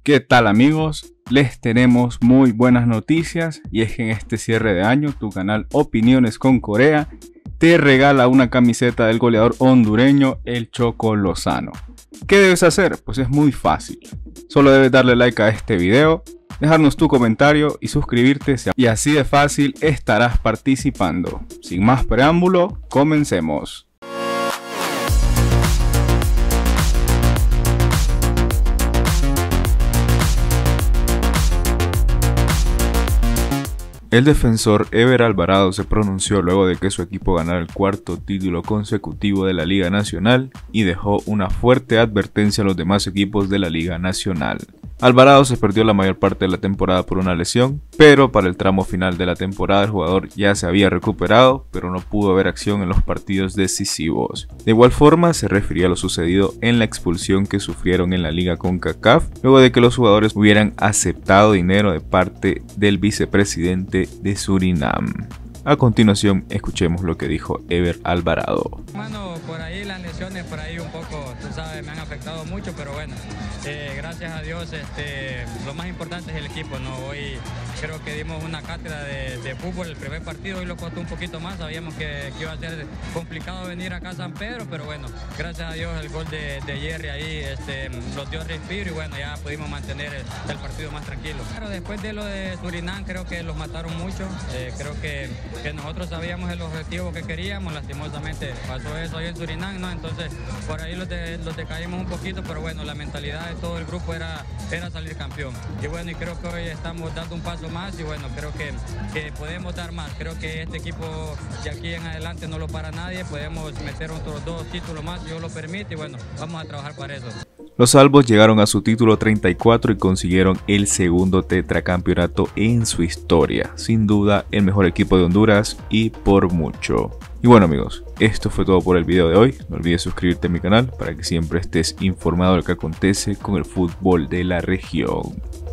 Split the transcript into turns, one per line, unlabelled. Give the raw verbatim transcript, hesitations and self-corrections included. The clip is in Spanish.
¿Qué tal amigos? Les tenemos muy buenas noticias y es que en este cierre de año tu canal Opiniones con Corea te regala una camiseta del goleador hondureño El Choco Lozano. ¿Qué debes hacer? Pues es muy fácil. Solo debes darle like a este video, dejarnos tu comentario y suscribirte y así de fácil estarás participando. Sin más preámbulo, comencemos. El defensor Ever Alvarado se pronunció luego de que su equipo ganara el cuarto título consecutivo de la Liga Nacional y dejó una fuerte advertencia a los demás equipos de la Liga Nacional. Alvarado se perdió la mayor parte de la temporada por una lesión, pero para el tramo final de la temporada el jugador ya se había recuperado, pero no pudo ver acción en los partidos decisivos. De igual forma se refirió a lo sucedido en la expulsión que sufrieron en la Liga CONCACAF, luego de que los jugadores hubieran aceptado dinero de parte del vicepresidente de Surinam. A continuación escuchemos lo que dijo Ever Alvarado.
Bueno, por ahí las lesiones, por ahí un poco, tú sabes, me han afectado mucho, pero bueno, eh, gracias a Dios, este, lo más importante es el equipo, ¿no? Hoy creo que dimos una cátedra de, de fútbol el primer partido, hoy lo costó un poquito más, sabíamos que, que iba a ser complicado venir acá a San Pedro, pero bueno, gracias a Dios el gol de, de Jerry ahí este, nos dio respiro y bueno, ya pudimos mantener el, el partido más tranquilo. Pero después de lo de Surinam creo que los mataron mucho, eh, creo que que nosotros sabíamos el objetivo que queríamos, lastimosamente pasó eso ahí en Surinam, ¿no? Entonces por ahí los, de, los decaímos un poquito, pero bueno, la mentalidad de todo el grupo era, era salir campeón. Y bueno, y creo que hoy estamos dando un paso más y bueno, creo que, que podemos dar más. Creo que este equipo de aquí en adelante no lo para nadie, podemos meter otros dos títulos más si Dios lo permite y bueno, vamos a trabajar para eso.
Los albos llegaron a su título treinta y cuatro y consiguieron el segundo tetracampeonato en su historia. Sin duda, el mejor equipo de Honduras y por mucho. Y bueno amigos, esto fue todo por el video de hoy. No olvides suscribirte a mi canal para que siempre estés informado de lo que acontece con el fútbol de la región.